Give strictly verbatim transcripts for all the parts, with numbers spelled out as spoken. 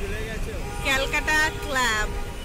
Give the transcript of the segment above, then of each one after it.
Calcutta club.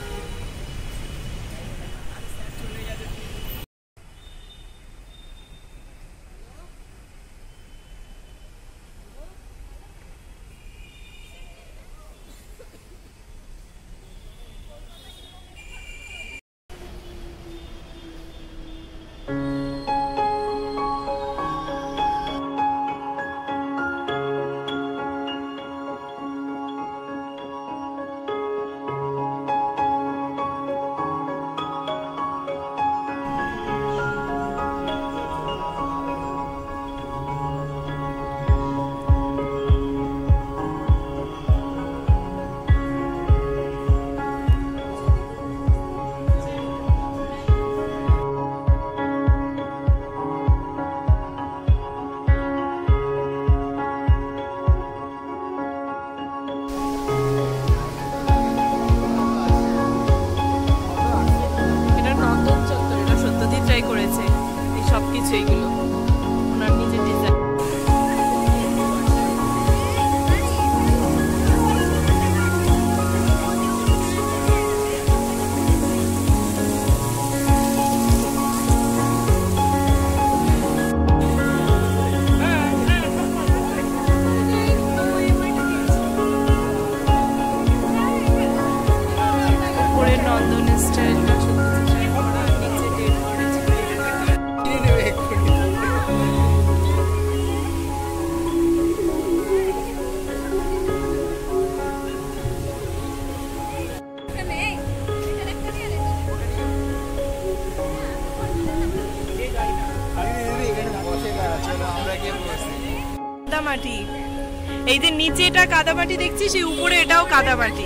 কাদামাটি, এই যে নিচে এটা কাদামাটি দেখছি, সেই উপরে এটাও কাদামাটি।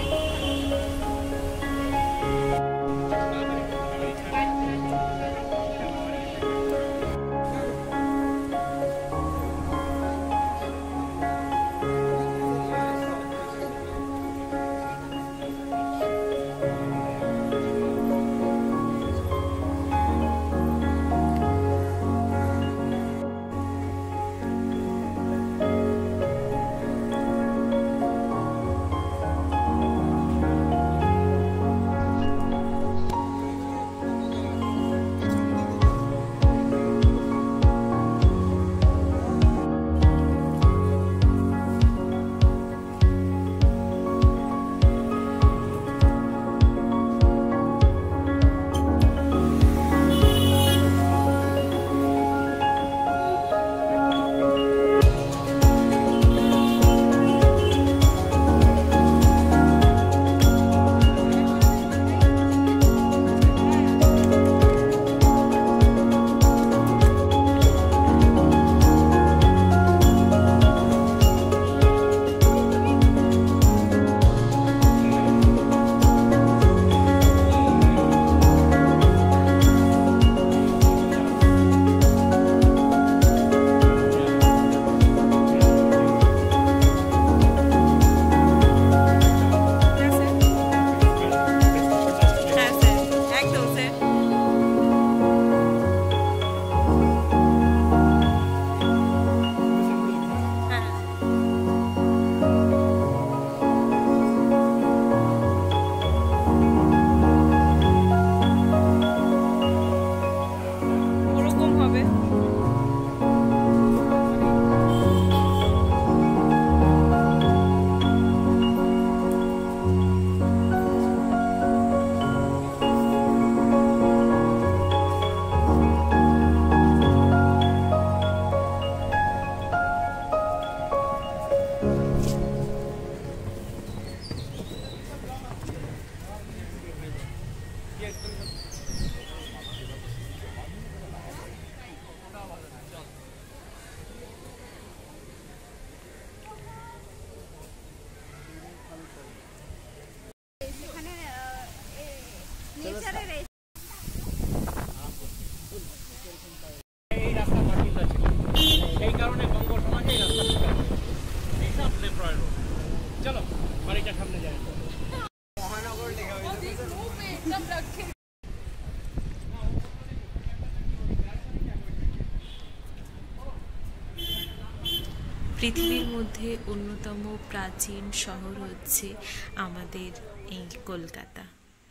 পৃথিবীর মধ্যে অন্যতম প্রাচীন শহর হচ্ছে আমাদের এই কলকাতা।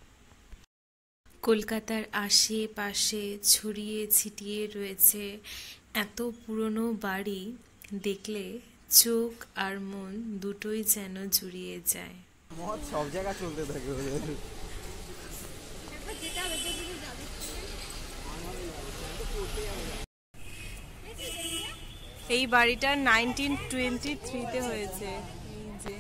কলকাতার আশেপাশে ছড়িয়ে ছিটিয়ে রয়েছে এত পুরনো বাড়ি, দেখলে চোখ আর মন দুটোই যেন জুড়িয়ে যায়। সব জায়গা চলতে থাকে। এই বাড়িটা নাইনটিন টোয়েন্টি থ্রিতে হয়েছে। এই যে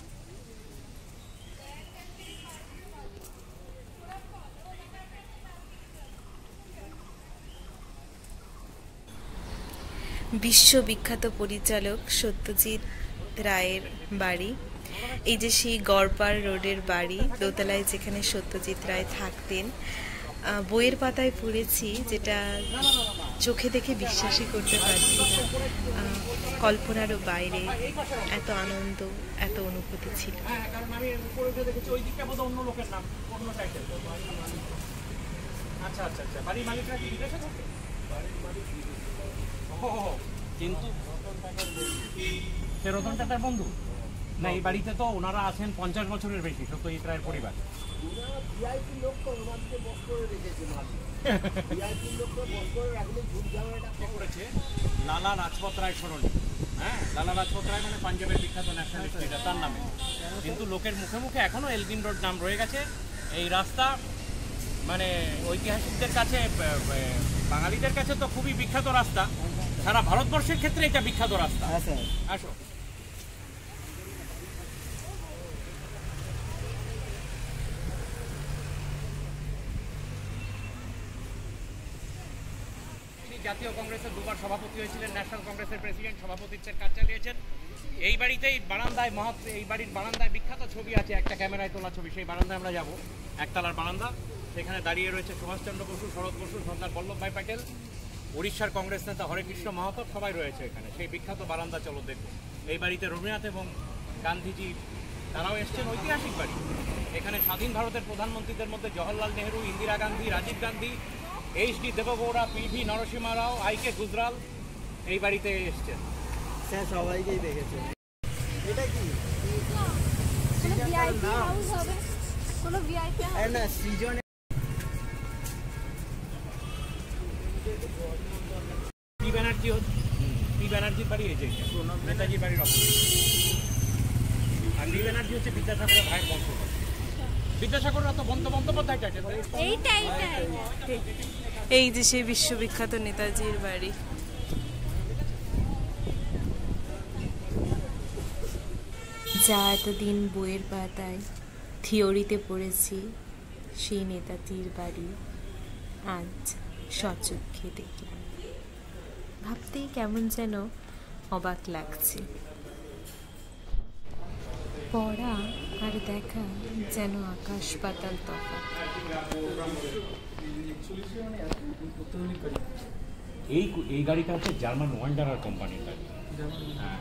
বিশ্ববিখ্যাত পরিচালক সত্যজিৎ রায়ের বাড়ি। এই যে সেই গড়পাড় রোডের বাড়ি, দোতলায় যেখানে সত্যজিৎ রায় থাকতেন। বইয়ের পাতায় পড়েছি, যেটা চোখে দেখে বিশ্বাসই করতে পারছি না, কল্পনারও বাইরে এত আনন্দ, এত অনুভূতি ছিল। কিন্তু সে রতন টাটার বন্ধু না, এই বাড়িতে তো ওনারা আছেন পঞ্চাশ বছরের বেশি, সত্যজিৎ রায়ের পরিবার। লালা রাজপথ রায় স্মরণী, হ্যাঁ, লালা রাজপথ রায় মানে পাঞ্জাবের বিখ্যাত ন্যাশনালিস্ট লিডার, তার নামে। কিন্তু লোকের মুখে মুখে এখনো এলগিন রোড নাম রয়ে গেছে। এই রাস্তা মানে ঐতিহাসিকদের কাছে, বাঙালিদের কাছে তো খুবই বিখ্যাত রাস্তা, সারা ভারতবর্ষের ক্ষেত্রে এটা বিখ্যাত রাস্তা। আসো জাতীয় কংগ্রেসের দুবার সভাপতি হয়েছিলেন, ন্যাশনাল কংগ্রেসের প্রেসিডেন্ট, সভাপতিত্বের কাজ চালিয়েছেন। এই বাড়িতেই বারান্দায় মহৎ, এই বাড়ির বারান্দায় বিখ্যাত ছবি আছে, একটা ক্যামেরায় তোলা ছবি। সেই বারান্দায় আমরা যাব, একতলার বারান্দা। সেখানে দাঁড়িয়ে রয়েছে সুভাষচন্দ্র বসু, শরৎ বসু, সর্দার বল্লভভাই প্যাটেল, উড়িষ্যার কংগ্রেস নেতা হরেকৃষ্ণ মাহাতো, সবাই রয়েছে এখানে। সেই বিখ্যাত বারান্দা চলো দেখো। এই বাড়িতে রবীন্দ্রনাথ এবং গান্ধীজি তারাও এসছেন, ঐতিহাসিক বাড়ি। এখানে স্বাধীন ভারতের প্রধানমন্ত্রীদের মধ্যে Jawaharlal Nehru, Indira Gandhi, Rajiv Gandhi, H D Deve Gowda, P V Narasimha Rao, I K Gujral এই বাড়িতে এসছেন। স্যার সবাইকেই দেখেছে। এটা কি কোনো ভিআইপি হাউস না, সৃজন পি ব্যানার্জি, পি ব্যানার্জির বাড়ি এই যে নেতাজির বাড়ির অপোজিট। আর লি ব্যানার্জি হচ্ছে বিদ্যাসাগরের ভাইয়ের বংশধর। বিদ্যাসাগররা তো বন্ধ বন্দ্যোপাধ্যায় চাইছেন। এইটা এইটা এই যে সেই বিশ্ববিখ্যাত নেতাজির বাড়ি। যা এতদিন বইয়ের পাতায় থিওরিতে পড়েছি, সেই নেতাজির বাড়ি আজ সচক্ষে দেখলাম। ভাবতেই কেমন যেন অবাক লাগছে। পড়া আর দেখা যেন আকাশ পাতাল তফাৎ। এই এই গাড়িটা হচ্ছে জার্মান ওয়ান্ডারার কোম্পানির গাড়ি। হ্যাঁ,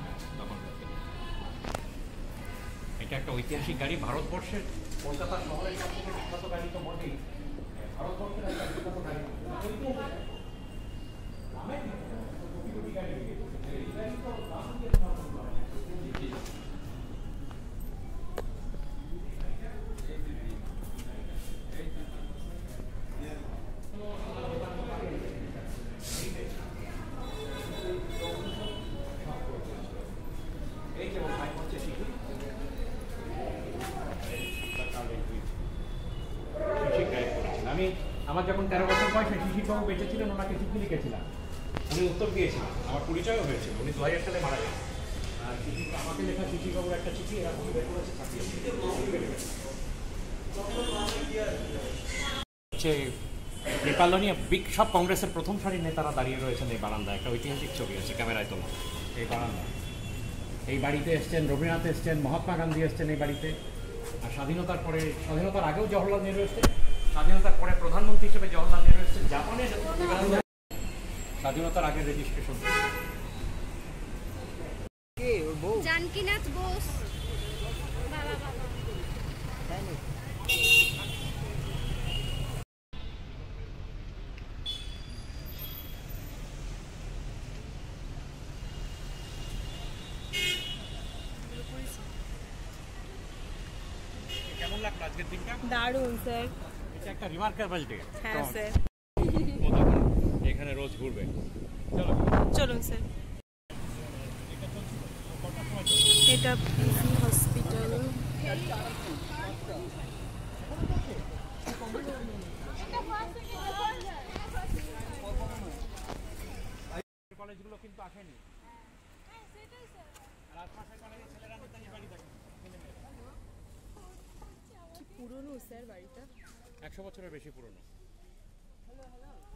এটা একটা ঐতিহাসিক গাড়ি, ভারতবর্ষের কলকাতা শহরের সবথেকে বিখ্যাত গাড়ি তো বটেই, ভারতবর্ষের একটা বিখ্যাত গাড়ি। আমি আমার যখন তেরো বছর বয়সে শিশিরবাবু বেঁচে ছিলেন, ওনাকে চিঠি লিখেছিলাম, উনি উত্তর দিয়েছিলেন, আমার পরিচয়ও হয়েছিল। উনি দু হাজার সালে মারা গেছেন। আর আমাকে লেখা শিশিরবাবুর একটা চিঠি এরা খুবই বের করেছে, হচ্ছে নেপাল নিয়ে বিগ সব কংগ্রেসের প্রথম সারির নেতারা দাঁড়িয়ে রয়েছেন এই বারান্দা। একটা ঐতিহাসিক ছবি আছে ক্যামেরায় তোলা এই বারান্দা। এই বাড়িতে এসছেন রবীন্দ্রনাথ, এসছেন মহাত্মা গান্ধী, এসছেন এই বাড়িতে। আর স্বাধীনতার পরে, স্বাধীনতার আগেও জওহরলাল নেহরু এসছেন, স্বাধীনতার পরে প্রধানমন্ত্রী হিসেবে জওহরলাল নেহরু এসছেন। জাপানের স্বাধীনতার আগের রেজিস্ট্রেশন জানকীনাথ বোস। বাবা বাবা লাগলো আজকের দিনটা? দারুণ স্যার। এটা একটা রিমার্কেবল ডে। হ্যাঁ স্যার। এখানে রোজ ঘুরবে। চলো চলুন স্যার। এটা পিজি হসপিটাল। কলেজগুলো কিন্তু আসেনি। আর আশপাশের কলেজের ছেলেরা নেতাজি বাড়ি থাকে। পুরনো স্যার বাড়িটা। একশো বছরের বেশি পুরনো।